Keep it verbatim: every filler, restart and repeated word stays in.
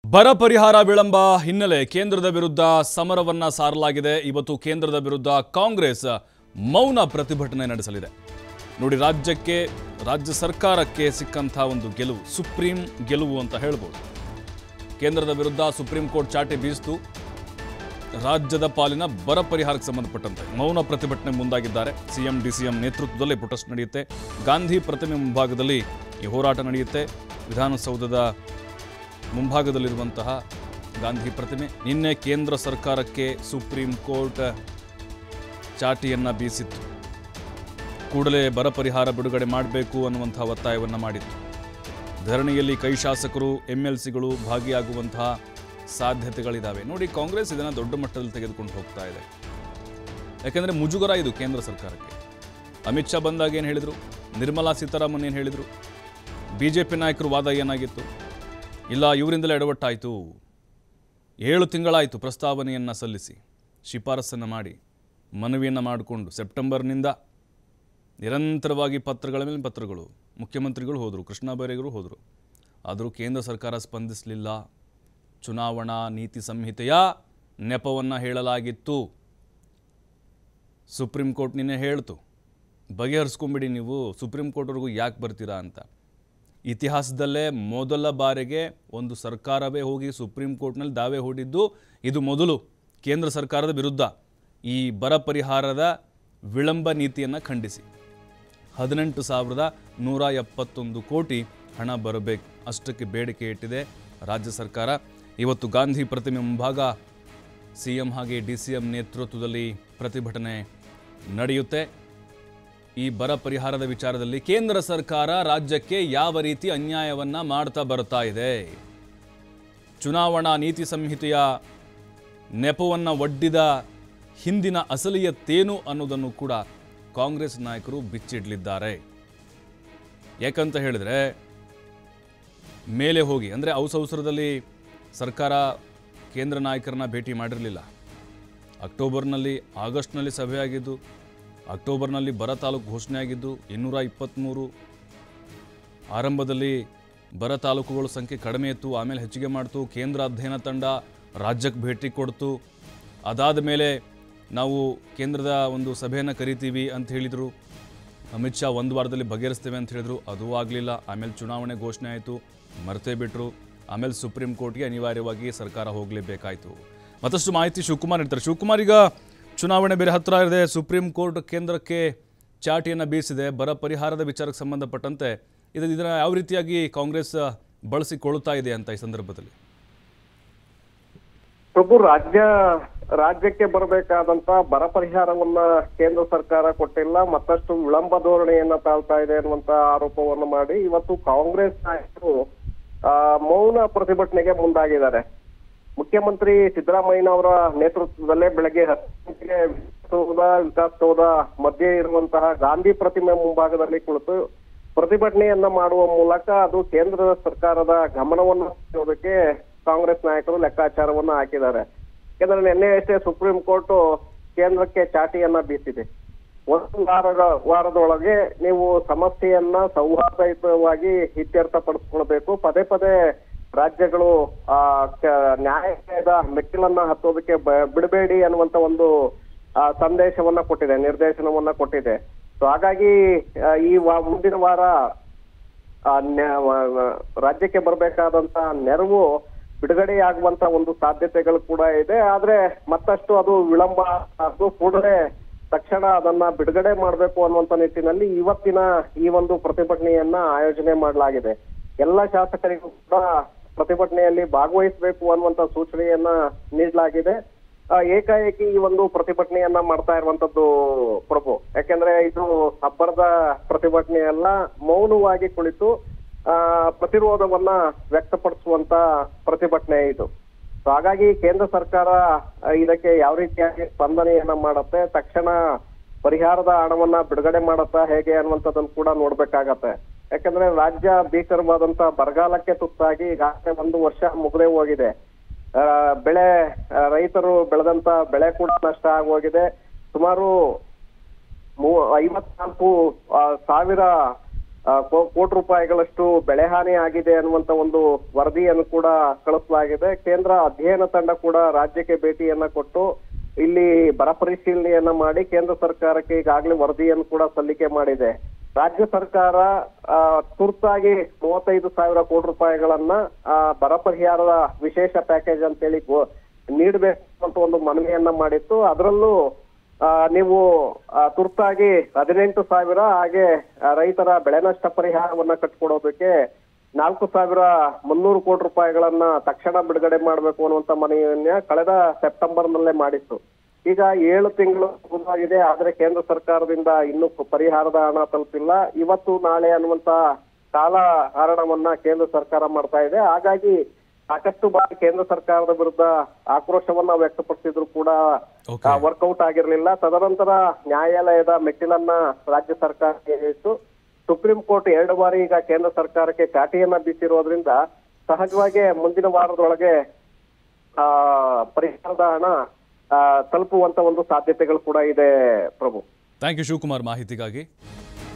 ಬರ ಪರಿಹಾರ ವಿಳಂಬ ಹಿನ್ನೆಲೆ ಕೇಂದ್ರದ ವಿರುದ್ಧ ಸಮರವನ್ನ ಸಾರಲಾಗಿದೆ. ಇವತ್ತು ಕೇಂದ್ರದ ವಿರುದ್ಧ ಕಾಂಗ್ರೆಸ್ ಮೌನ ಪ್ರತಿಭಟನೆ ನಡೆಸಲಿದೆ. ನೋಡಿ, ರಾಜ್ಯಕ್ಕೆ ರಾಜ್ಯ ಸರ್ಕಾರಕ್ಕೆ ಸಿಕ್ಕಂತ ಒಂದು ಗೆಲುವು, ಸುಪ್ರೀಂ ಗೆಲುವು ಅಂತ ಹೇಳ್ಬೋದು. ಕೇಂದ್ರದ ವಿರುದ್ಧ ಸುಪ್ರೀಂ ಕೋರ್ಟ್ ಚಾಟಿ ಬೀಸಿತು. ರಾಜ್ಯದ ಪಾಲಿನ ಬರ ಪರಿಹಾರಕ್ಕೆ ಸಂಬಂಧಪಟ್ಟಂತೆ ಮೌನ ಪ್ರತಿಭಟನೆ ಮುಂದಾಗಿದ್ದಾರೆ. ಸಿಎಂ ಡಿಸಿಎಂ ನೇತೃತ್ವದಲ್ಲಿ ಪ್ರೊಟೆಸ್ಟ್ ನಡೆಯುತ್ತೆ. ಗಾಂಧಿ ಪ್ರತಿಮೆ ಮುಂಭಾಗದಲ್ಲಿ ಈ ಹೋರಾಟ ನಡೆಯುತ್ತೆ. ವಿಧಾನಸೌಧದ ಮುಂಭಾಗದಲ್ಲಿರುವಂತಹ ಗಾಂಧಿ ಪ್ರತಿಮೆ. ನಿನ್ನೆ ಕೇಂದ್ರ ಸರ್ಕಾರಕ್ಕೆ ಸುಪ್ರೀಂ ಕೋರ್ಟ್ ಚಾಟಿಯನ್ನು ಬೀಸಿತ್ತು. ಕೂಡಲೇ ಬರ ಪರಿಹಾರ ಬಿಡುಗಡೆ ಮಾಡಬೇಕು ಅನ್ನುವಂತಹ ಒತ್ತಾಯವನ್ನು ಮಾಡಿತ್ತು. ಧರಣಿಯಲ್ಲಿ ಕೈ ಶಾಸಕರು, ಎಂ ಎಲ್ ಸಿಗಳು ಭಾಗಿಯಾಗುವಂತಹ ಸಾಧ್ಯತೆಗಳಿದ್ದಾವೆ. ನೋಡಿ, ಕಾಂಗ್ರೆಸ್ ಇದನ್ನು ದೊಡ್ಡ ಮಟ್ಟದಲ್ಲಿ ತೆಗೆದುಕೊಂಡು ಹೋಗ್ತಾ ಇದೆ. ಯಾಕೆಂದರೆ ಮುಜುಗರ ಇದು ಕೇಂದ್ರ ಸರ್ಕಾರಕ್ಕೆ. ಅಮಿತ್ ಶಾ ಬಂದಾಗ ಏನು ಹೇಳಿದರು, ನಿರ್ಮಲಾ ಸೀತಾರಾಮನ್ ಏನು ಹೇಳಿದರು, ಬಿ ಜೆ ಪಿ ನಾಯಕರು ವಾದ ಏನಾಗಿತ್ತು, ಇಲ್ಲ ಇವರಿಂದಲೇ ಎಡವಟ್ಟಾಯಿತು, ಏಳು ತಿಂಗಳಾಯಿತು ಪ್ರಸ್ತಾವನೆಯನ್ನು ಸಲ್ಲಿಸಿ, ಶಿಫಾರಸನ್ನು ಮಾಡಿ, ಮನವಿಯನ್ನು ಮಾಡಿಕೊಂಡು ಸೆಪ್ಟೆಂಬರ್ನಿಂದ ನಿರಂತರವಾಗಿ ಪತ್ರಗಳ ಮೇಲೆ ಪತ್ರಗಳು, ಮುಖ್ಯಮಂತ್ರಿಗಳು ಹೋದರು, ಕೃಷ್ಣ ಬೈರೇಗರು ಹೋದರು. ಆದರೂ ಕೇಂದ್ರ ಸರ್ಕಾರ ಸ್ಪಂದಿಸಲಿಲ್ಲ. ಚುನಾವಣಾ ನೀತಿ ಸಂಹಿತೆಯ ನೆಪವನ್ನು ಹೇಳಲಾಗಿತ್ತು. ಸುಪ್ರೀಂ ಕೋರ್ಟ್ ನಿನ್ನೆ ಹೇಳ್ತು, ಬಗೆಹರಿಸ್ಕೊಂಬಿಡಿ ನೀವು, ಸುಪ್ರೀಂ ಕೋರ್ಟ್ವರೆಗೂ ಯಾಕೆ ಬರ್ತೀರಾ ಅಂತ. ಇತಿಹಾಸದಲ್ಲೇ ಮೊದಲ ಬಾರಿಗೆ ಒಂದು ಸರ್ಕಾರವೇ ಹೋಗಿ ಸುಪ್ರೀಂ ಕೋರ್ಟ್ನಲ್ಲಿ ದಾವೆ ಹೂಡಿದ್ದು ಇದು ಮೊದಲು. ಕೇಂದ್ರ ಸರ್ಕಾರದ ವಿರುದ್ಧ ಈ ಬರ ಪರಿಹಾರದ ವಿಳಂಬ ನೀತಿಯನ್ನು ಖಂಡಿಸಿ ಹದಿನೆಂಟು ಸಾವಿರದ ನೂರ ಎಪ್ಪತ್ತೊಂದು ಕೋಟಿ ಹಣ ಬರಬೇಕು, ಅಷ್ಟಕ್ಕೆ ಬೇಡಿಕೆ ಇಟ್ಟಿದೆ ರಾಜ್ಯ ಸರ್ಕಾರ. ಇವತ್ತು ಗಾಂಧಿ ಪ್ರತಿಮೆ ಮುಂಭಾಗ ಸಿ ಎಂ ಹಾಗೆ ಡಿ ಸಿ ಎಂ ನೇತೃತ್ವದಲ್ಲಿ ಪ್ರತಿಭಟನೆ ನಡೆಯುತ್ತೆ. ಈ ಬರ ಪರಿಹಾರದ ವಿಚಾರದಲ್ಲಿ ಕೇಂದ್ರ ಸರ್ಕಾರ ರಾಜ್ಯಕ್ಕೆ ಯಾವ ರೀತಿ ಅನ್ಯಾಯವನ್ನು ಮಾಡ್ತಾ ಬರ್ತಾ ಇದೆ, ಚುನಾವಣಾ ನೀತಿ ಸಂಹಿತೆಯ ನೆಪವನ್ನು ಒಡ್ಡಿದ ಹಿಂದಿನ ಅಸಲಿಯತ್ತೇನು ಅನ್ನೋದನ್ನು ಕೂಡ ಕಾಂಗ್ರೆಸ್ ನಾಯಕರು ಬಿಚ್ಚಿಡಲಿದ್ದಾರೆ. ಯಾಕಂತ ಹೇಳಿದ್ರೆ, ಮೇಲೆ ಹೋಗಿ ಅಂದರೆ ಅವಸರದಲ್ಲಿ ಸರ್ಕಾರ ಕೇಂದ್ರ ನಾಯಕರನ್ನ ಭೇಟಿ ಮಾಡಿರಲಿಲ್ಲ. ಅಕ್ಟೋಬರ್ನಲ್ಲಿ ಆಗಸ್ಟ್ನಲ್ಲಿ ಸಭೆ ಆಗಿದ್ದು, ಅಕ್ಟೋಬರ್ನಲ್ಲಿ ಬರ ತಾಲೂಕು ಘೋಷಣೆ ಆಗಿದ್ದು ಇನ್ನೂರ ಇಪ್ಪತ್ತ್ಮೂರು. ಆರಂಭದಲ್ಲಿ ಬರ ತಾಲೂಕುಗಳ ಸಂಖ್ಯೆ ಕಡಿಮೆ ಇತ್ತು, ಆಮೇಲೆ ಹೆಚ್ಚಿಗೆ ಮಾಡ್ತು. ಕೇಂದ್ರ ಅಧ್ಯಯನ ತಂಡ ರಾಜ್ಯಕ್ಕೆ ಭೇಟಿ ಕೊಡ್ತು. ಅದಾದ ಮೇಲೆ ನಾವು ಕೇಂದ್ರದ ಒಂದು ಸಭೆಯನ್ನು ಕರಿತೀವಿ ಅಂತ ಹೇಳಿದರು. ಅಮಿತ್ ಶಾ ಒಂದು ವಾರದಲ್ಲಿ ಬಗೆಹರಿಸ್ತೇವೆ ಅಂತ ಹೇಳಿದರು, ಅದೂ ಆಗಲಿಲ್ಲ. ಆಮೇಲೆ ಚುನಾವಣೆ ಘೋಷಣೆ ಆಯಿತು, ಮರ್ತೇ ಬಿಟ್ಟರು. ಆಮೇಲೆ ಸುಪ್ರೀಂ ಕೋರ್ಟ್ಗೆ ಅನಿವಾರ್ಯವಾಗಿ ಸರ್ಕಾರ ಹೋಗಲೇಬೇಕಾಯಿತು. ಮತ್ತಷ್ಟು ಮಾಹಿತಿ ಶಿವಕುಮಾರ್ ಇರ್ತಾರೆ. ಶಿವಕುಮಾರ್, ಈಗ ಚುನಾವಣೆ ಬೇರೆ ಹತ್ತಿರ ಇದೆ, ಸುಪ್ರೀಂ ಕೋರ್ಟ್ ಕೇಂದ್ರಕ್ಕೆ ಚಾಟಿಯನ್ನು ಬೀಸಿದೆ. ಬರ ಪರಿಹಾರದ ವಿಚಾರಕ್ಕೆ ಸಂಬಂಧಪಟ್ಟಂತೆ ಇದು ಇದನ್ನು ಯಾವ ರೀತಿಯಾಗಿ ಕಾಂಗ್ರೆಸ್ ಬಳಸಿಕೊಳ್ತಾ ಇದೆ ಅಂತ ಈ ಸಂದರ್ಭದಲ್ಲಿ? ಪ್ರಭು, ರಾಜ್ಯ ರಾಜ್ಯಕ್ಕೆ ಬರಬೇಕಾದಂತ ಬರ ಪರಿಹಾರವನ್ನ ಕೇಂದ್ರ ಸರ್ಕಾರ ಕೊಟ್ಟಿಲ್ಲ, ಮತ್ತಷ್ಟು ವಿಳಂಬ ಧೋರಣೆಯನ್ನ ತಾಳ್ತಾ ಇದೆ ಅನ್ನುವಂತ ಆರೋಪವನ್ನು ಮಾಡಿ ಇವತ್ತು ಕಾಂಗ್ರೆಸ್ ನಾಯಕರು ಆ ಮೌನ ಪ್ರತಿಭಟನೆಗೆ ಮುಂದಾಗಿದ್ದಾರೆ. ಮುಖ್ಯಮಂತ್ರಿ ಸಿದ್ದರಾಮಯ್ಯನವರ ನೇತೃತ್ವದಲ್ಲೇ ಬೆಳಗ್ಗೆ ಹತ್ತು ಗಂಟೆಗೆ ವಿಕಾಸಸೌಧ ಮಧ್ಯೆ ಇರುವಂತಹ ಗಾಂಧಿ ಪ್ರತಿಮೆ ಮುಂಭಾಗದಲ್ಲಿ ಕುಳಿತು ಪ್ರತಿಭಟನೆಯನ್ನ ಮಾಡುವ ಮೂಲಕ ಅದು ಕೇಂದ್ರ ಸರ್ಕಾರದ ಗಮನವನ್ನು ಸೆಳೆಯೋದಕ್ಕೆ ಕಾಂಗ್ರೆಸ್ ನಾಯಕರು ಲೆಕ್ಕಾಚಾರವನ್ನ ಹಾಕಿದ್ದಾರೆ. ಯಾಕಂದ್ರೆ ನಿನ್ನೆ ಅಷ್ಟೇ ಸುಪ್ರೀಂ ಕೋರ್ಟ್ ಕೇಂದ್ರಕ್ಕೆ ಚಾಟಿಯನ್ನ ಬೀಸಿದೆ. ಒಂದು ವಾರದ ವಾರದೊಳಗೆ ನೀವು ಸಮಸ್ಯೆಯನ್ನ ಸೌಹಾರ್ದಯುತವಾಗಿ ಇತ್ಯರ್ಥಪಡಿಸ್ಕೊಳ್ಬೇಕು, ಪದೇ ಪದೇ ರಾಜ್ಯಗಳು ಆ ನ್ಯಾಯಾಲಯದ ಮೆಟ್ಟಿಲನ್ನ ಹತ್ತೋದಕ್ಕೆ ಬಿಡಬೇಡಿ ಅನ್ನುವಂತ ಒಂದು ಸಂದೇಶವನ್ನ ಕೊಟ್ಟಿದೆ, ನಿರ್ದೇಶನವನ್ನ ಕೊಟ್ಟಿದೆ. ಸೊ ಹಾಗಾಗಿ ಈ ಮುಂದಿನ ವಾರ ರಾಜ್ಯಕ್ಕೆ ಬರಬೇಕಾದಂತ ನೆರವು ಬಿಡುಗಡೆಯಾಗುವಂತ ಒಂದು ಸಾಧ್ಯತೆಗಳು ಕೂಡ ಇದೆ. ಆದ್ರೆ ಮತ್ತಷ್ಟು ಅದು ವಿಳಂಬ, ಅದು ಕೂಡಲೇ ತಕ್ಷಣ ಅದನ್ನ ಬಿಡುಗಡೆ ಮಾಡಬೇಕು ಅನ್ನುವಂತ ನಿಟ್ಟಿನಲ್ಲಿ ಇವತ್ತಿನ ಈ ಒಂದು ಪ್ರತಿಭಟನೆಯನ್ನ ಆಯೋಜನೆ ಮಾಡಲಾಗಿದೆ. ಎಲ್ಲ ಶಾಸಕರಿಗೂ ಕೂಡ ಪ್ರತಿಭಟನೆಯಲ್ಲಿ ಭಾಗವಹಿಸಬೇಕು ಅನ್ನುವಂತ ಸೂಚನೆಯನ್ನ ನೀಡಲಾಗಿದೆ. ಏಕಾಏಕಿ ಈ ಒಂದು ಪ್ರತಿಭಟನೆಯನ್ನ ಮಾಡ್ತಾ ಇರುವಂತದ್ದು ಪ್ರಭು. ಯಾಕೆಂದ್ರೆ ಇದು ಅಬ್ಬರದ ಪ್ರತಿಭಟನೆಯಲ್ಲ, ಮೌನವಾಗಿ ಕುಳಿತು ಆ ಪ್ರತಿರೋಧವನ್ನ ವ್ಯಕ್ತಪಡಿಸುವಂತ ಪ್ರತಿಭಟನೆ ಇದು. ಸೊ ಹಾಗಾಗಿ ಕೇಂದ್ರ ಸರ್ಕಾರ ಇದಕ್ಕೆ ಯಾವ ರೀತಿಯಾಗಿ ಸ್ಪಂದನೆಯನ್ನ ಮಾಡುತ್ತೆ, ತಕ್ಷಣ ಪರಿಹಾರದ ಹಣವನ್ನ ಬಿಡುಗಡೆ ಮಾಡುತ್ತಾ ಹೇಗೆ ಅನ್ನುವಂಥದ್ದನ್ನು ಕೂಡ ನೋಡ್ಬೇಕಾಗತ್ತೆ. ಯಾಕಂದ್ರೆ ರಾಜ್ಯ ಭೀಕರವಾದಂತ ಬರಗಾಲಕ್ಕೆ ತುತ್ತಾಗಿ ಈಗಾಗಲೇ ಒಂದು ವರ್ಷ ಮುಗಿದೇ ಹೋಗಿದೆ. ಬೆಳೆ ರೈತರು ಬೆಳೆದಂತ ಬೆಳೆ ಕೂಡ ನಷ್ಟ ಆಗೋಗಿದೆ. ಸುಮಾರು ಐವತ್ನಾಲ್ಕು ಸಾವಿರ ಆ, ಕೋ- ಕೋಟಿ ರೂಪಾಯಿಗಳಷ್ಟು ಬೆಳೆ ಹಾನಿ ಆಗಿದೆ ಅನ್ನುವಂತ ಒಂದು ವರದಿಯನ್ನು ಕೂಡ ಕಳಿಸಲಾಗಿದೆ. ಕೇಂದ್ರ ಅಧ್ಯಯನ ತಂಡ ಕೂಡ ರಾಜ್ಯಕ್ಕೆ ಭೇಟಿಯನ್ನ ಕೊಟ್ಟು ಇಲ್ಲಿ ಬರ ಪರಿಶೀಲನೆಯನ್ನ ಮಾಡಿ ಕೇಂದ್ರ ಸರ್ಕಾರಕ್ಕೆ ಈಗಾಗಲೇ ವರದಿಯನ್ನು ಕೂಡ ಸಲ್ಲಿಕೆ ಮಾಡಿದೆ. ರಾಜ್ಯ ಸರ್ಕಾರ ಆ, ತುರ್ತಾಗಿ ಮೂವತ್ತೈದು ಸಾವಿರ ಕೋಟಿ ರೂಪಾಯಿಗಳನ್ನ ಆ, ಬರ ಪರಿಹಾರದ ವಿಶೇಷ ಪ್ಯಾಕೇಜ್ ಅಂತೇಳಿ ಗೋ- ನೀಡಬೇಕು ಅಂತ ಒಂದು ಮನವಿಯನ್ನ ಮಾಡಿತ್ತು. ಅದರಲ್ಲೂ ಆ, ನೀವು ಆ, ತುರ್ತಾಗಿ ಹದಿನೆಂಟು ಸಾವಿರ ಹಾಗೆ ಆ, ರೈತರ ಬೆಳೆ ನಷ್ಟ ಪರಿಹಾರವನ್ನ ಕಟ್ಕೊಡೋದಕ್ಕೆ ನಾಲ್ಕು ಸಾವಿರ ಮುನ್ನೂರು ಕೋಟಿ ರೂಪಾಯಿಗಳನ್ನ ತಕ್ಷಣ ಬಿಡುಗಡೆ ಮಾಡಬೇಕು ಅನ್ನುವಂತ ಮನವಿಯನ್ನ ಕಳೆದ ಸೆಪ್ಟೆಂಬರ್ ನಲ್ಲೇ ಮಾಡಿತ್ತು. ಈಗ ಏಳು ತಿಂಗಳು ಮುಗಿದಾಗಿದೆ, ಆದ್ರೆ ಕೇಂದ್ರ ಸರ್ಕಾರದಿಂದ ಇನ್ನೂ ಪರಿಹಾರದ ಹಣ ತಲುಪಿಲ್ಲ. ಇವತ್ತು ನಾಳೆ ಅನ್ನುವಂತ ಕಾಲ ಹರಣವನ್ನ ಕೇಂದ್ರ ಸರ್ಕಾರ ಮಾಡ್ತಾ ಇದೆ. ಹಾಗಾಗಿ ಸಾಕಷ್ಟು ಬಾರಿ ಕೇಂದ್ರ ಸರ್ಕಾರದ ವಿರುದ್ಧ ಆಕ್ರೋಶವನ್ನ ವ್ಯಕ್ತಪಡಿಸಿದ್ರು ಕೂಡ Okay. ವರ್ಕೌಟ್ ಆಗಿರ್ಲಿಲ್ಲ. ತದನಂತರ ನ್ಯಾಯಾಲಯದ ಮೆಟ್ಟಿಲನ್ನ ರಾಜ್ಯ ಸರ್ಕಾರ ಏರಿತ್ತು. ಸುಪ್ರೀಂ ಕೋರ್ಟ್ ಎರಡು ಬಾರಿ ಈಗ ಕೇಂದ್ರ ಸರ್ಕಾರಕ್ಕೆ ಚಾಟಿಯನ್ನ ಬೀಸಿರೋದ್ರಿಂದ ಸಹಜವಾಗಿ ಮುಂದಿನ ವಾರದೊಳಗೆ ಆ ಪರಿಹಾರದ ಹಣ ಆ, ತಲುಪುವಂತ ಒಂದು ಸಾಧ್ಯತೆಗಳು ಕೂಡ ಇದೆ ಪ್ರಭು. ಥ್ಯಾಂಕ್ ಯು ಶಿವಕುಮಾರ್ ಮಾಹಿತಿಗಾಗಿ.